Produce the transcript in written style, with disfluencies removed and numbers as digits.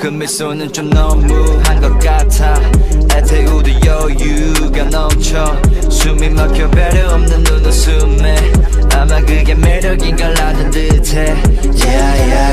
그 미소는 좀 너무한 것 같아. 애태우도 여유가 넘쳐 숨이 막혀 배려 없는 눈웃음에 아마 그게 매력인 걸 아는 듯해. Yeah, yeah.